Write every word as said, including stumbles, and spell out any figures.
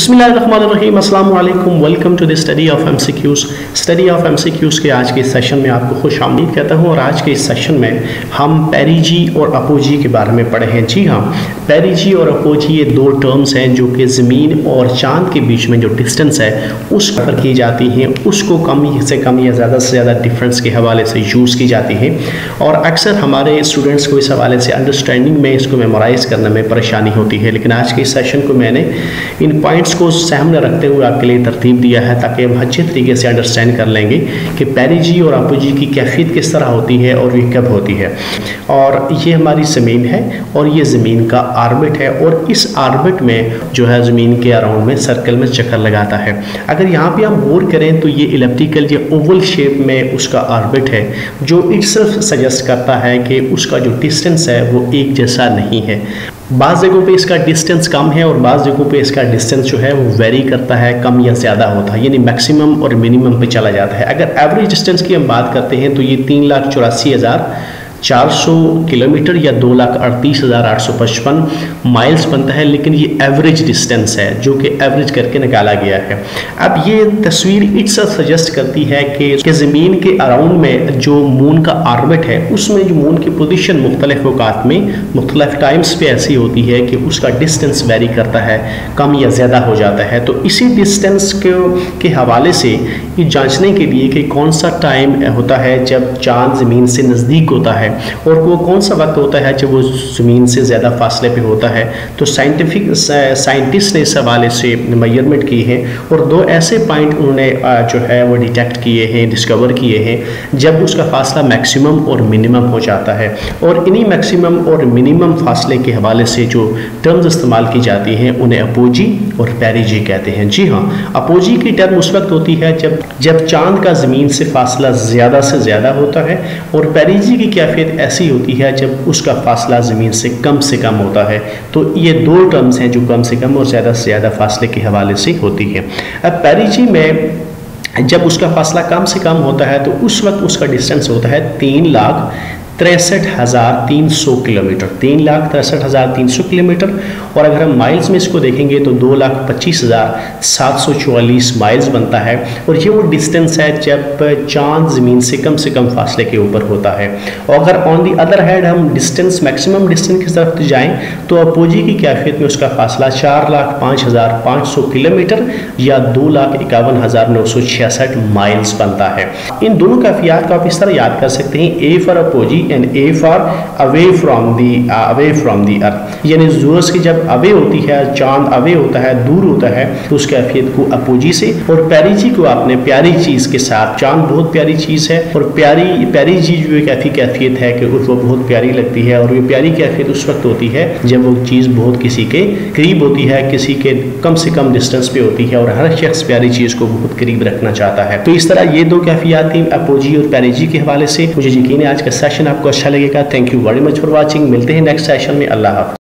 बिस्मिल्लाहिर्रहमानिर्रहीम, अस्सलाम वालेकुम। Welcome to the study of MCQs. Study of MCQs के आज के सेशन में आपको खुश आमदीद कहता हूँ। और आज के इस सेशन में हम पेरिजी और अपोजी के बारे में पढ़े हैं। जी हाँ, पेरिजी और अपोजी ये दो टर्म्स हैं जो कि ज़मीन और चाँद के बीच में जो डिस्टेंस है उस पर की जाती हैं, उसको कम से कम या ज़्यादा से ज़्यादा डिफरेंस के हवाले से यूज़ की जाती है। और अक्सर हमारे स्टूडेंट्स को इस हवाले से अंडरस्टैंडिंग में इसको मेमोराइज़ करने में परेशानी होती है। लेकिन आज के इस सेशन को मैंने इन पॉइंट्स को सामने रखते हुए आपके लिए तरतीब दिया है ताकि हम अच्छे तरीके से अंडरस्टैंड कर लेंगे कि पेरिजी और अपोजी की कैफियत किस तरह होती है और ये कब होती है। और ये हमारी ज़मीन है और ये ज़मीन का आर्बिट है और इस आर्बिट में जो है ज़मीन के अराउंड में सर्कल में चक्कर लगाता है। अगर यहाँ पे हम गौर करें तो ये इलिप्टिकल या ओवल शेप में उसका आर्बिट है जो इटसेल्फ सजेस्ट करता है कि उसका जो डिस्टेंस है वो एक जैसा नहीं है। बाज़ जगहों पे इसका डिस्टेंस कम है और बाज़ जगहों पे इसका डिस्टेंस जो है वो वेरी करता है, कम या ज़्यादा होता है, यानी मैक्सिमम और मिनिमम पे चला जाता है। अगर एवरेज डिस्टेंस की हम बात करते हैं तो ये तीन लाख चौरासी हज़ार चार सौ किलोमीटर या दो लाख अड़तीस हज़ार आठ सौ पचपन माइल्स बनता है। लेकिन ये एवरेज डिस्टेंस है जो कि एवरेज करके निकाला गया है। अब ये तस्वीर इट्सल्फ सजेस्ट करती है कि, कि ज़मीन के अराउंड में जो मून का आर्बिट है उसमें जो मून की पोजीशन मुख्तलिफ औकात में मुख्तलिफ टाइम्स पे ऐसी होती है कि उसका डिस्टेंस वेरी करता है, कम या ज़्यादा हो जाता है। तो इसी डिस्टेंस के, के हवाले से ये जाँचने के लिए कि कौन सा टाइम होता है जब चाँद ज़मीन से नज़दीक होता है और वो कौन सा वक्त होता है जब वो ज़मीन से ज़्यादा फासले पे होता है, तो साइंटिफिक साइंटिस्ट ने इस हवाले से मेजरमेंट की है और दो ऐसे पॉइंट उन्होंने जो है वो डिटेक्ट किए हैं, डिस्कवर किए हैं जब उसका फासला मैक्सिमम और मिनिमम हो जाता है। और इन्हीं मैक्सिमम और मिनिमम फासले के हवाले से जो टर्म्स इस्तेमाल की जाती हैं उन्हें अपोजी और पेरिजी कहते हैं। जी हाँ, अपोजी की टर्म उस वक्त होती है जब जब चाँद का ज़मीन से फासला ज़्यादा से ज़्यादा होता है और पेरिजी की कैफियत ऐसी होती है जब उसका फासला ज़मीन से कम से कम होता है। तो ये दो टर्म्स हैं जो कम से कम और ज़्यादा से ज़्यादा फासले के हवाले से होती है। अब पेरिजी में जब उसका फासला कम से कम होता है तो उस वक्त उसका डिस्टेंस होता है तीन लाख तिरसठ हज़ार तीन सौ किलोमीटर तीन लाख तिरसठ हज़ार तीन सौ किलोमीटर। और अगर हम माइल्स में इसको देखेंगे तो दो लाख पच्चीस हज़ार सात सौ चौवालीस माइल्स बनता है। और ये वो डिस्टेंस है जब चाँद ज़मीन से कम से कम फासले के ऊपर होता है। और अगर ऑन दी अदर हैंड हम डिस्टेंस मैक्सिमम डिस्टेंस की तरफ जाएँ तो अपोजी की कैफियत में उसका फासला चार लाख पाँच हज़ार पाँच सौ किलोमीटर या दो लाख इक्यावन हज़ार नौ सौ छियासठ माइल्स बनता है। इन दोनों कैफियत को आप इस तरह याद कर सकते हैं, A for apogee and A for away from the away from the earth. यानी ज़ूरस की जब अवे होती है, चांद अवे होता है, दूर होता है, तो उस कैफियत को अपोजी से। और पेरिजी को आपने प्यारी चीज़ के साथ, चांद बहुत प्यारी चीज़ है और प्यारी पेरिजी जो एक ऐसी कैफियत है कि उसको बहुत प्यारी लगती है। और ये प्यारी कैफियत उस वक्त होती है जब वो चीज़ बहुत किसी के करीब होती है, किसी के कम से कम डिस्टेंस पे होती है और हर शख्स प्यारी चीज़ को बहुत करीब रखना चाहता है। तो इस तरह ये दो कैफियत थी अपोजी और पेरिजी के हवाले से। मुझे यकीन है आज का सेशन आपको अच्छा लगेगा। Thank you very much for watching. मिलते हैं नेक्स्ट सेशन में। अल्लाह हाफ़िज़।